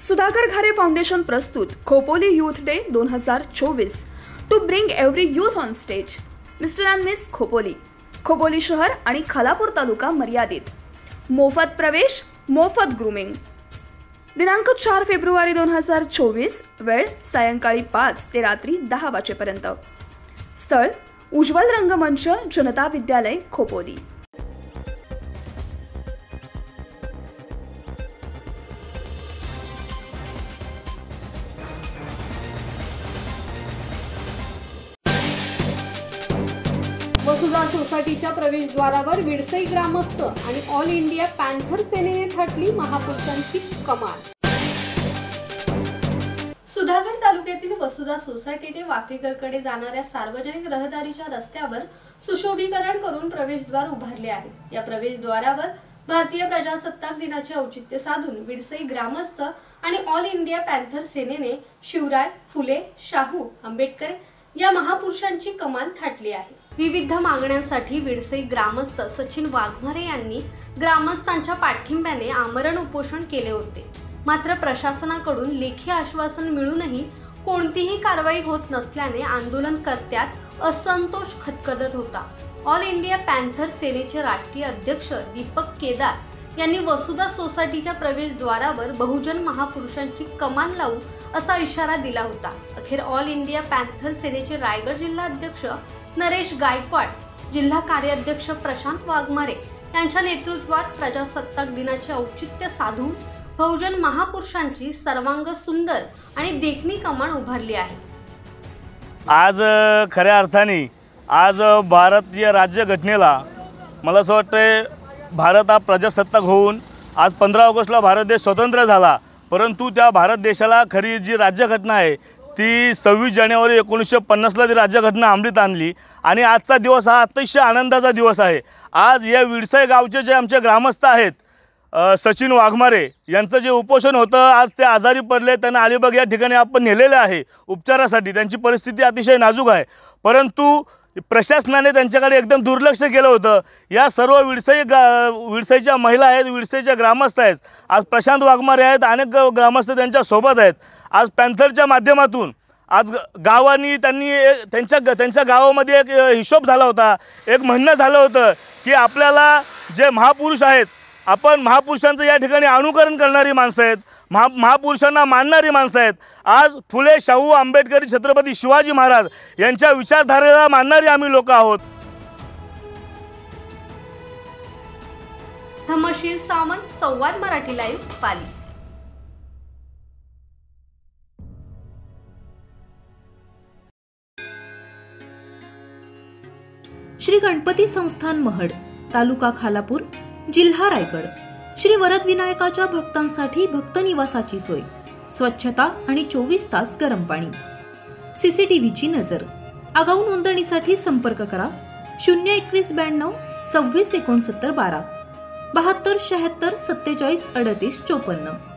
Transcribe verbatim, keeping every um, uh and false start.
सुधाकर घारे foundation प्रस्तुत Khopoli youth day दोन हजार चोवीस to bring every youth on stage. Mister and miss Khopoli, Khopoli शहर आणि खालापूर तालुका मर्यादित. मोफत प्रवेश, मोफत ग्रूमिंग. दिनांक चार फेब्रुवारी दोन हजार चोवीस. वेळ सायंकाळी पाच ते रात्री दहा वाजेपर्यंत. स्थळ उज्ज्वल रंगमंच, जनता विद्यालय, खोपोली. वसुधा सोसायटीच्या प्रवेशद्वारावर विडसई ग्रामस्थ आणि ऑल इंडिया पॅन्थर सेनेने थाटली महापुरुषांची कमान. सुधागड तालुक्यातील वसुधा सोसायटी ते वाफेकरकडे जाणाऱ्या सार्वजनिक रहदारीच्या रस्त्यावर सुशोभीकरण करून प्रवेशद्वार उभारले आहे. या प्रवेशद्वारावर भारतीय प्रजासत्ताक दिनाचे औचित्य साधून विडसई ग्रामस्थ आणि ऑल इंडिया पॅन्थर सेनेने शिवराय, फुले, शाहू, आंबेडकर या महापुरुषांची कमान थाटली आहे. विविध मागण्यांसाठी विडसई ग्रामस्थ सचिन वाघमारे यांनी ग्रामस्थांच्या पाठिंब्याने आमरण उपोषण केले होते. मात्र प्रशासनाकडून लेखी आश्वासन मिळूनही कोणतीही कारवाई होत नसल्याने आंदोलनकर्त्यात असंतोष खदखदत होता. ऑल इंडिया पॅन्थर सेनेचे राष्ट्रीय अध्यक्ष दीपक केदार यांनी वसुधा सोसायटीच्या प्रवेशद्वारावर बहुजन महापुरुषांची कमान लावू असा इशारा दिला होता. अखेर ऑल इंडिया पॅन्थर सेनेचे रायगड जिल्हा अध्यक्ष नरेश गायकवाड, जिल्हा कार्याध्यक्ष प्रशांत वाघमारे यांच्या नेतृत्वात प्रजासत्ताक दिनाचे औचित्य साधून बहुजन महापुरुषांची सर्वांग सुंदर आणि देखणी कमान उभारली आहे. आज खऱ्या अर्थाने आज भारतीय राज्यघटनेला मला असं वाटतंय भारत हा प्रजासत्ताक होऊन आज पंधरा ऑगस्टला भारत देश स्वतंत्र झाला. परंतु त्या भारत देशाला खरी जी राज्यघटना आहे ती सव्वीस जानेवारी एकोणीसशे पन्नासला ती राज्यघटना अंमलीत आणली आणि आजचा दिवस हा अतिशय आनंदाचा दिवस आहे. आज या विडसई गावचे जे आमचे ग्रामस्थ आहेत सचिन वाघमारे यांचं जे उपोषण होतं, आज ते आजारी पडले, त्यांना अलिबाग या ठिकाणी आपण नेलेले आहे उपचारासाठी. त्यांची परिस्थिती अतिशय नाजूक आहे. परंतु प्रशासनाने त्यांच्याकडे एकदम दुर्लक्ष केलं होतं. या सर्व विडसई गा विडसईच्या महिला आहेत, विडसईच्या ग्रामस्थ आहेत. आज प्रशांत वाघमारे आहेत, अनेक ग्रामस्थ त्यांच्यासोबत आहेत. आज पॅन्थरच्या माध्यमातून आज गावांनी त्यांनी त्यांच्या त्यांच्या गावामध्ये एक हिशोब झाला होता, एक म्हणणं झालं होतं की आपल्याला जे महापुरुष आहेत, आपण महापुरुषांचं या ठिकाणी अनुकरण करणारी माणसं आहेत, महा महापुरुषांना मानणारी माणसं आहेत. आज फुले, शाहू, आंबेडकर, छत्रपती शिवाजी महाराज यांच्या विचारधारेला मानणारी आम्ही लोक आहोत. धम्मशील सावंत, संवाद मराठी लाईव्ह, पाली. श्री गणपती संस्थान महड, तालुका खालापूर, जिल्हा रायगड. श्री वरद विनायकाच्या भक्तांसाठी भक्त निवासाची सोय, स्वच्छता आणि चोवीस तास गरम पाणी. सीसीटीव्हीची नजर. आगाऊ नोंदणीसाठी संपर्क करा शून्य एकवीस ब्याण्णव सव्वीस एकोणसत्तर बारा बहात्तर शहात्तर सत्तेचाळीस अडतीस चोपन्न.